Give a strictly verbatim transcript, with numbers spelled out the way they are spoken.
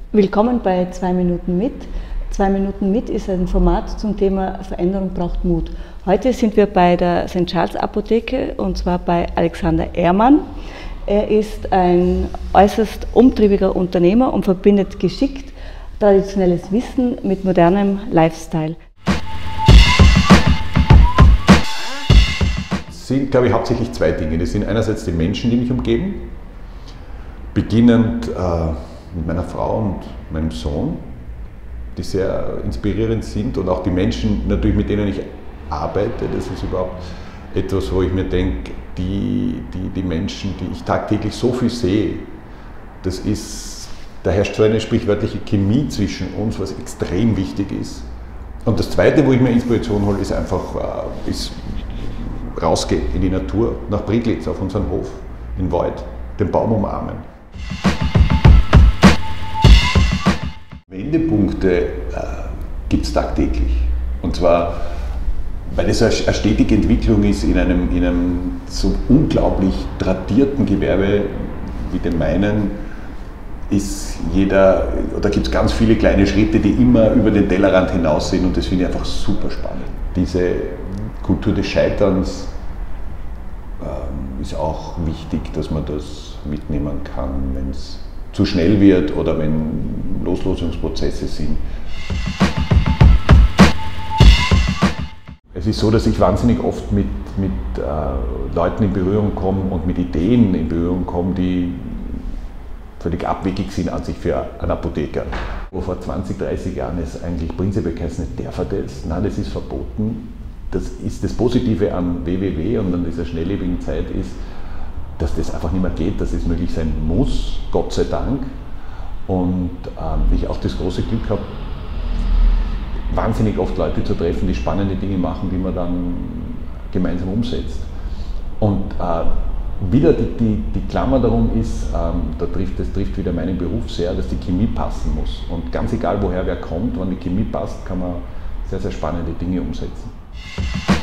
Willkommen bei zwei Minuten mit. zwei Minuten mit ist ein Format zum Thema Veränderung braucht Mut. Heute sind wir bei der Sankt Charles Apotheke und zwar bei Alexander Ehrmann. Er ist ein äußerst umtriebiger Unternehmer und verbindet geschickt traditionelles Wissen mit modernem Lifestyle. Es sind, glaube ich, hauptsächlich zwei Dinge. Das sind einerseits die Menschen, die mich umgeben, beginnend äh, mit meiner Frau und meinem Sohn, die sehr inspirierend sind, und auch die Menschen, natürlich, mit denen ich arbeite. Das ist überhaupt etwas, wo ich mir denke, die, die, die Menschen, die ich tagtäglich so viel sehe, das ist, da herrscht so eine sprichwörtliche Chemie zwischen uns, was extrem wichtig ist. Und das Zweite, wo ich mir Inspiration hole, ist einfach äh, ist rausgehen in die Natur, nach Priglitz auf unseren Hof, in den Wald, den Baum umarmen. Wendepunkte äh, gibt es tagtäglich. Und zwar, weil es eine stetige Entwicklung ist in einem, in einem so unglaublich tradierten Gewerbe wie dem meinen, ist jeder, oder gibt es ganz viele kleine Schritte, die immer über den Tellerrand hinaus sind, und das finde ich einfach super spannend. Diese Kultur des Scheiterns ähm, ist auch wichtig, dass man das mitnehmen kann, wenn es zu schnell wird oder wenn Loslösungsprozesse sind. Es ist so, dass ich wahnsinnig oft mit, mit äh, Leuten in Berührung komme und mit Ideen in Berührung komme, die völlig abwegig sind an sich für einen Apotheker. Wo vor zwanzig, dreißig Jahren es eigentlich prinzipiell heißt, nicht darf er das, nein, das ist verboten. Das ist das Positive an W W W und an dieser schnelllebigen Zeit ist, dass das einfach nicht mehr geht, dass es möglich sein muss, Gott sei Dank. Und ähm, ich auch das große Glück habe, wahnsinnig oft Leute zu treffen, die spannende Dinge machen, die man dann gemeinsam umsetzt. Und äh, wieder die, die, die Klammer darum ist, ähm, da trifft, das trifft wieder meinen Beruf sehr, dass die Chemie passen muss. Und ganz egal, woher wer kommt, wenn die Chemie passt, kann man sehr, sehr spannende Dinge umsetzen.